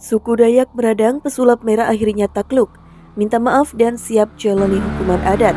Suku Dayak Meradang pesulap merah akhirnya takluk, minta maaf dan siap jalani hukuman adat.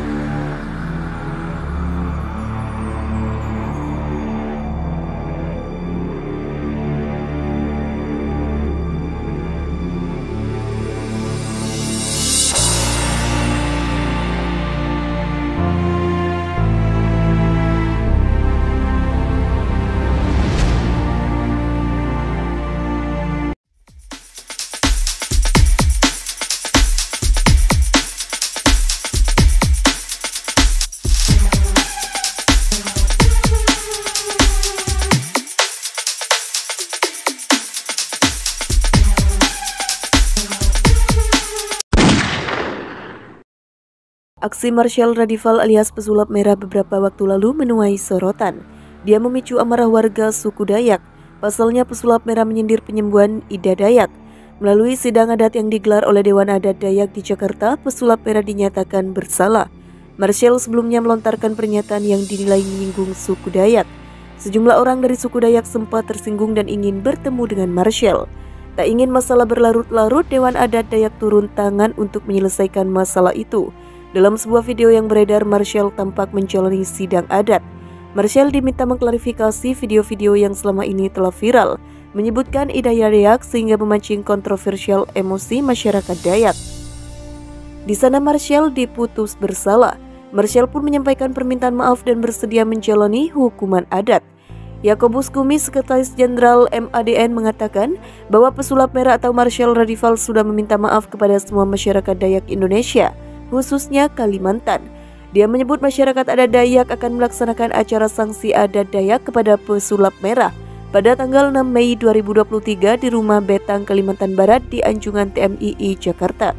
Aksi Marshall Radival alias pesulap merah beberapa waktu lalu menuai sorotan. Dia memicu amarah warga suku Dayak. Pasalnya pesulap merah menyindir penyembuhan Ida Dayak. Melalui sidang adat yang digelar oleh Dewan Adat Dayak di Jakarta, pesulap merah dinyatakan bersalah. Marshall sebelumnya melontarkan pernyataan yang dinilai menyinggung suku Dayak. Sejumlah orang dari suku Dayak sempat tersinggung dan ingin bertemu dengan Marshall. Tak ingin masalah berlarut-larut, Dewan Adat Dayak turun tangan untuk menyelesaikan masalah itu. Dalam sebuah video yang beredar, Marshall tampak menjalani sidang adat. Marshall diminta mengklarifikasi video-video yang selama ini telah viral, menyebutkan Ida Dayak sehingga memancing kontroversial emosi masyarakat Dayak. Di sana Marshall diputus bersalah. Marshall pun menyampaikan permintaan maaf dan bersedia menjalani hukuman adat. Yakobus Kumi, Sekretaris Jenderal MADN, mengatakan bahwa pesulap merah atau Marshall Radival sudah meminta maaf kepada semua masyarakat Dayak Indonesia, khususnya Kalimantan. Dia menyebut masyarakat adat Dayak akan melaksanakan acara sanksi adat Dayak kepada pesulap merah pada tanggal 6 Mei 2023 di Rumah Betang, Kalimantan Barat di Anjungan TMII, Jakarta.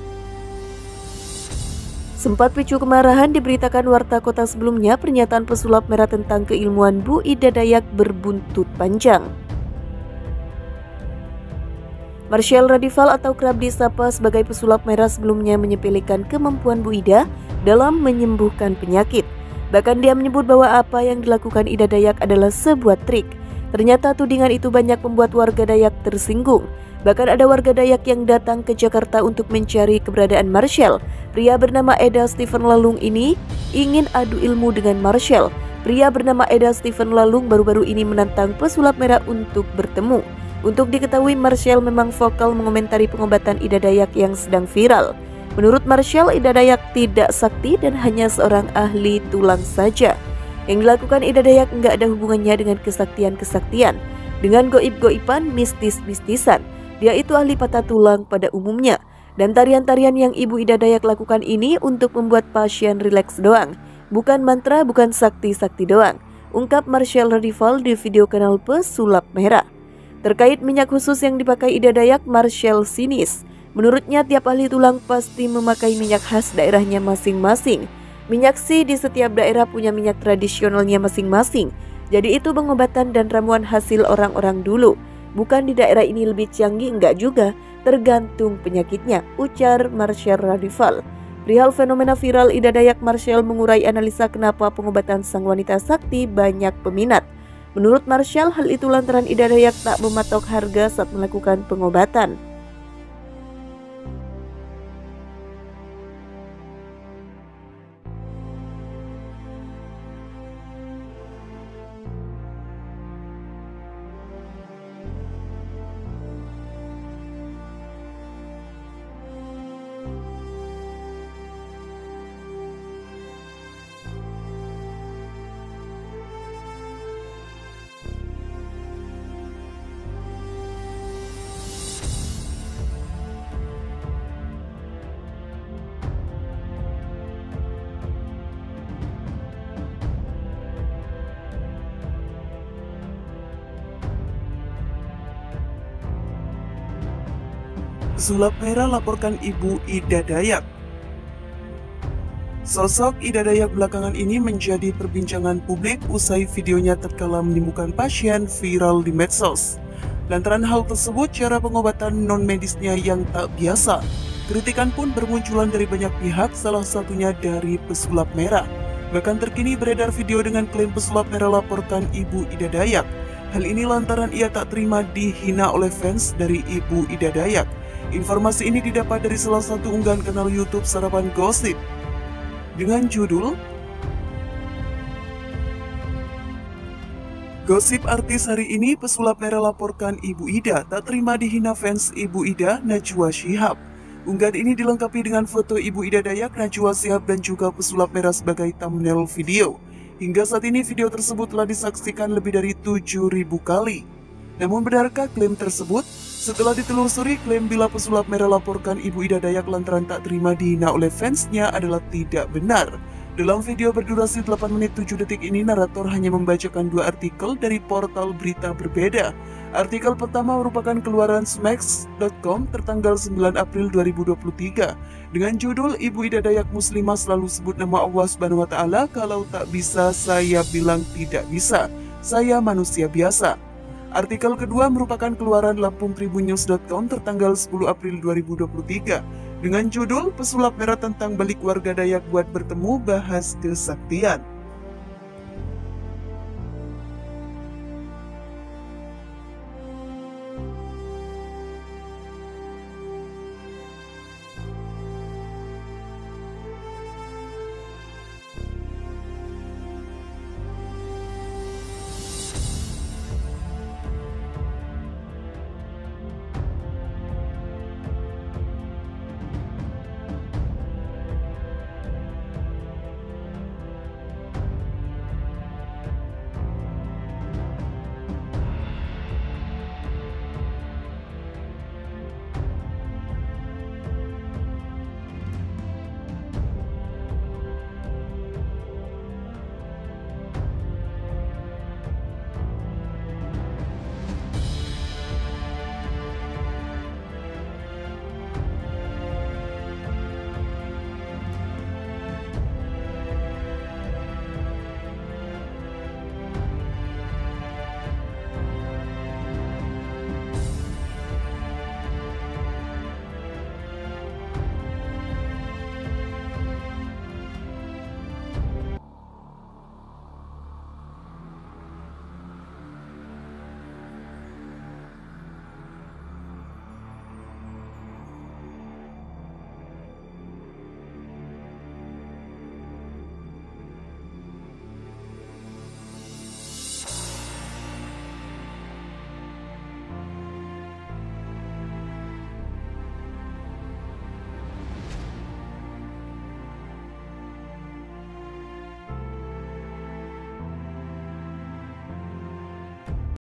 Sempat picu kemarahan, diberitakan Warta Kota sebelumnya pernyataan pesulap merah tentang keilmuan Bu Ida Dayak berbuntut panjang. Marshall Radival atau kerap disapa sebagai pesulap merah sebelumnya menyepelekan kemampuan Bu Ida dalam menyembuhkan penyakit. Bahkan dia menyebut bahwa apa yang dilakukan Ida Dayak adalah sebuah trik. Ternyata tudingan itu banyak membuat warga Dayak tersinggung. Bahkan ada warga Dayak yang datang ke Jakarta untuk mencari keberadaan Marshall. Pria bernama Eda Stephen Lalung ini ingin adu ilmu dengan Marshall. Pria bernama Eda Stephen Lalung baru-baru ini menantang pesulap merah untuk bertemu. Untuk diketahui, Marshall memang vokal mengomentari pengobatan Ida Dayak yang sedang viral. Menurut Marshall, Ida Dayak tidak sakti dan hanya seorang ahli tulang saja. Yang dilakukan Ida Dayak nggak ada hubungannya dengan kesaktian-kesaktian, dengan goib-goiban, mistis-mistisan. Dia itu ahli patah tulang pada umumnya. Dan tarian-tarian yang Ibu Ida Dayak lakukan ini untuk membuat pasien rileks doang. Bukan mantra, bukan sakti-sakti doang, ungkap Marshall Radival di video kanal Pesulap Merah. Terkait minyak khusus yang dipakai Ida Dayak, Marshall sinis. Menurutnya tiap ahli tulang pasti memakai minyak khas daerahnya masing-masing. Minyak sih di setiap daerah punya minyak tradisionalnya masing-masing. Jadi itu pengobatan dan ramuan hasil orang-orang dulu. Bukan di daerah ini lebih canggih, enggak juga, tergantung penyakitnya, ujar Marshall Radival. Perihal fenomena viral Ida Dayak, Marshall mengurai analisa kenapa pengobatan sang wanita sakti banyak peminat. Menurut Marshall, hal itu lantaran Ida Dayak tak mematok harga saat melakukan pengobatan. Pesulap merah laporkan Ibu Ida Dayak. Sosok Ida Dayak belakangan ini menjadi perbincangan publik usai videonya tatkala menyembuhkan pasien viral di medsos. Lantaran hal tersebut, cara pengobatan non-medisnya yang tak biasa. Kritikan pun bermunculan dari banyak pihak, salah satunya dari pesulap merah. Bahkan terkini beredar video dengan klaim pesulap merah laporkan Ibu Ida Dayak. Hal ini lantaran ia tak terima dihina oleh fans dari Ibu Ida Dayak. Informasi ini didapat dari salah satu unggahan kanal YouTube Sarapan Gosip dengan judul Gosip artis hari ini, pesulap merah laporkan Ibu Ida tak terima dihina fans Ibu Ida, Najwa Shihab. Unggahan ini dilengkapi dengan foto Ibu Ida Dayak, Najwa Shihab dan juga pesulap merah sebagai thumbnail video. Hingga saat ini video tersebut telah disaksikan lebih dari 7.000 kali. Namun benarkah klaim tersebut? Setelah ditelusuri, klaim bila pesulap merah laporkan Ibu Ida Dayak lantaran tak terima dihina oleh fansnya adalah tidak benar. Dalam video berdurasi 8 menit 7 detik ini, narator hanya membacakan dua artikel dari portal berita berbeda. Artikel pertama merupakan keluaran smax.com tertanggal 9 April 2023 dengan judul Ibu Ida Dayak Muslimah selalu sebut nama Allah Subhanahu wa Ta'ala, kalau tak bisa saya bilang tidak bisa, saya manusia biasa. Artikel kedua merupakan keluaran lampungtribunnews.com tertanggal 10 April 2023 dengan judul Pesulap Merah tentang balik warga Dayak buat bertemu bahas kesaktian.